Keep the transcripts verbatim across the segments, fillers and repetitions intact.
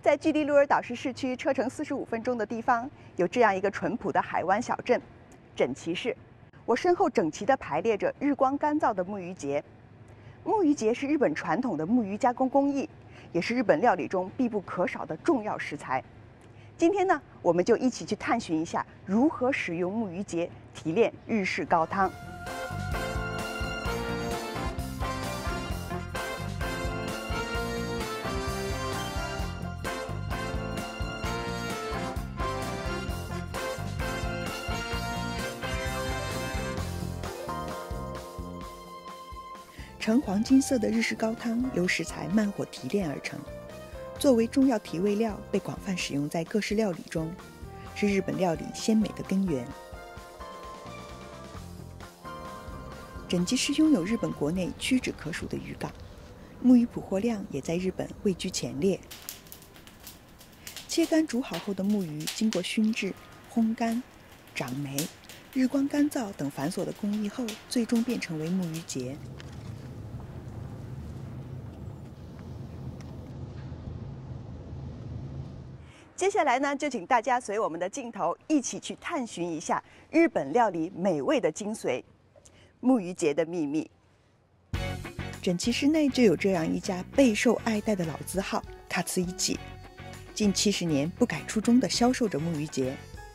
在距离鹿儿岛市市区车程四十五分钟的地方，有这样一个淳朴的海湾小镇——整齐市。我身后整齐地排列着日光干燥的木鱼节。木鱼节是日本传统的木鱼加工工艺，也是日本料理中必不可少的重要食材。今天呢，我们就一起去探寻一下如何使用木鱼节提炼日式高汤。橙黄金色的日式高汤由食材慢火提炼而成，作为中药提味料被广泛使用在各式料理中，是日本料理鲜美的根源。整吉市拥有日本国内屈指可数的渔港，木鱼捕获量也在日本位居前列。切干煮好后的木鱼经过熏制、烘干、长霉、日光干燥等繁琐的工艺后，最终变成为木鱼节。接下来呢，就请大家随我们的镜头一起去探寻一下日本料理美味的精髓——木鱼节的秘密。整齐市内就有这样一家备受爱戴的老字号卡茨一起，近七十年不改初衷地销售着木鱼节。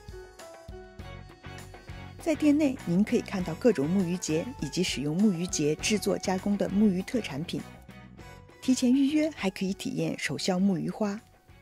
在店内，您可以看到各种木鱼节以及使用木鱼节制作加工的木鱼特产品。提前预约还可以体验手削木鱼花。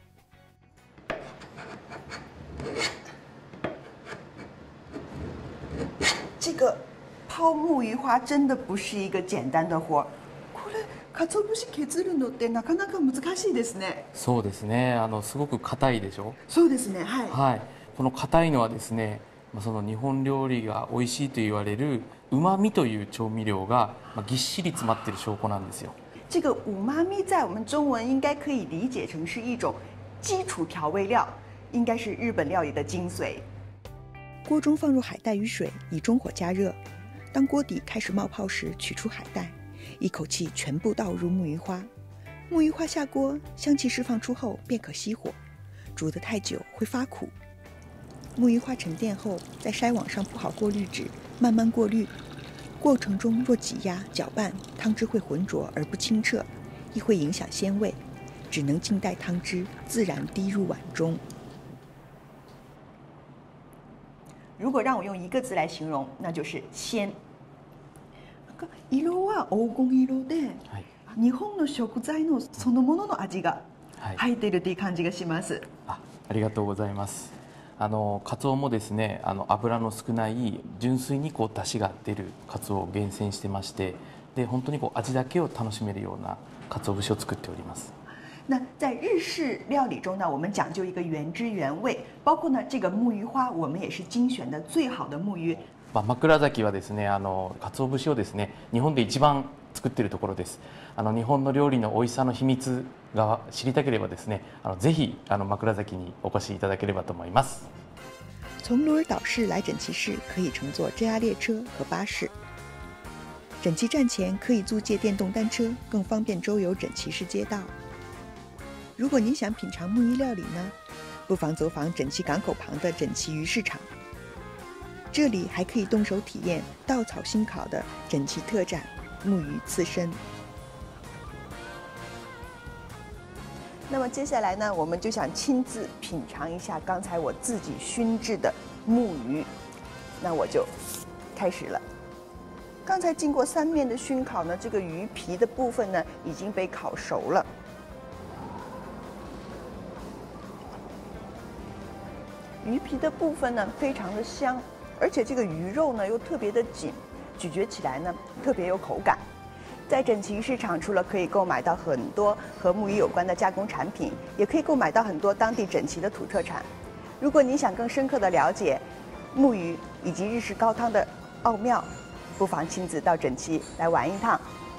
这个泡木鱼花真的不是一个简单的活。これ鰹節削るのってなかなか難しいですね。 そうですね。あのすごく硬いでしょ。 そうですね。はい。 はい。この硬いのはですね、その日本料理が美味しいと言われる旨味という調味料がぎっしり詰まっている証拠なんですよ。 这个五妈咪在我们中文应该可以理解成是一种基础调味料，应该是日本料理的精髓。锅中放入海带与水，以中火加热。当锅底开始冒泡时，取出海带，一口气全部倒入木鱼花。木鱼花下锅，香气释放出后便可熄火。煮得太久会发苦。木鱼花沉淀后，在筛网上铺好过滤纸，慢慢过滤。过程中若挤压、搅拌，汤汁会浑浊而不清澈，亦会影响鲜味，只能静待汤汁自然滴入碗中。如果让我用一个字来形容，那就是鲜。色は黄金色で、日本の食材のそのものの味が入っているという感じがします。 あ、ありがとうございます。あのカツオもですね、あの油の少ない純粋にこう出汁が出るカツオを厳選してまして、で本当にこう味だけを楽しめるようなカツオ節を作っております。 那在日式料理中呢，我们讲究一个原汁原味，包括呢这个木鱼花，我们也是精选的最好的木鱼。 まあ枕崎はですね、あの鰹節をですね、日本で一番作っているところです。あの日本の料理の美味しさの秘密が知りたければですね、あのぜひあの枕崎にお越しいただければと思います。 从鹿儿岛市来整齐市可以乘坐 J R 列车和巴士。整齐站前可以租借电动单车，更方便周游整齐市街道。如果您想品尝木鱼料理呢，不妨走访整齐港口旁的整齐鱼市场。这里还可以动手体验稻草新烤的整齐特产木鱼刺身。那么接下来呢，我们就想亲自品尝一下刚才我自己熏制的木鱼。那我就开始了。刚才经过三面的熏烤呢，这个鱼皮的部分呢已经被烤熟了。鱼皮的部分呢非常的香，而且这个鱼肉呢又特别的紧，咀嚼起来呢特别有口感。在整齐鱼市场，除了可以购买到很多和木鱼有关的加工产品，也可以购买到很多当地整齐的土特产。如果您想更深刻的了解木鱼以及日式高汤的奥妙，不妨亲自到整齐来玩一趟。